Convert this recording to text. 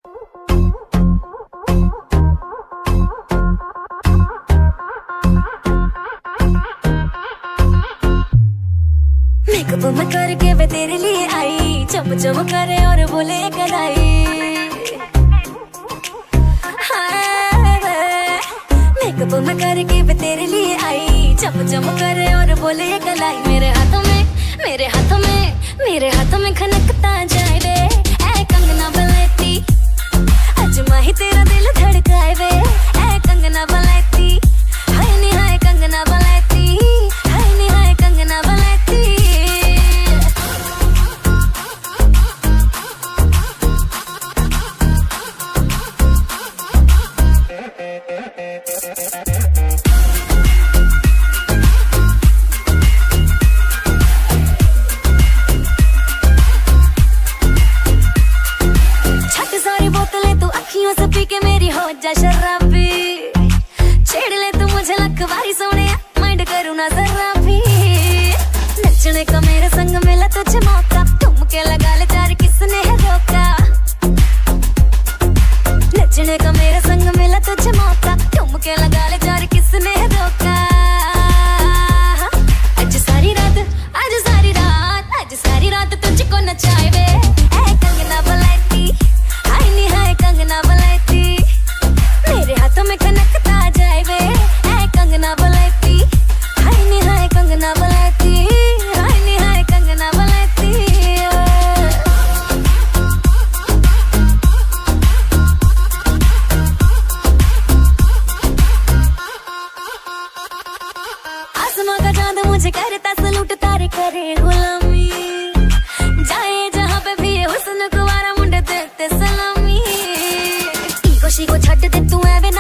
Makeup मैं करके वे तेरे लिए आई, चम चम करे और बोले कलाई। मेकअप मैं करके वे तेरे लिए आई, चम चम करे और बोले कलाई। मेरे हाथों में खनकता जाए वे, ऐ कंगना विलायती। आज माही तेरा दिल धड़काए वे, ऐ कंगना विलायती। हाय नी हाय कंगना विलायती, हाय नी हाय कंगना विलायती। अखियों से पीके मेरी होजा शराबी। छेड़ ले तू मुझे लख वारी सोहनिया, माइंड करूँ ना जरा भी। नचने का मेरे संग मिला तुझे मौका, ठुमके लगा ले चार किसने है रोका। नचने का मेरे संग मिला तुझे मौका, ठुमके लगा ले चार किसने है रोका। आज सारी रात तुझको नचाए वे, ऐ कंगना विलायती। हाय नी हाय कंगना विलायती। मेरे हाथों में खनकता जाए वे, ऐ कंगना विलायती। हाय नी हाय कंगना विलायती, हाय नी हाय कंगना विलायती। आसमां का चांद मुझे करता सलूट, तारे करे गुलामी। जाए जहाँ पे भी ये हुस्न कुवारा, मुंडे देते सलामी। ईगो शीगो छड्ड दे तू ऐवे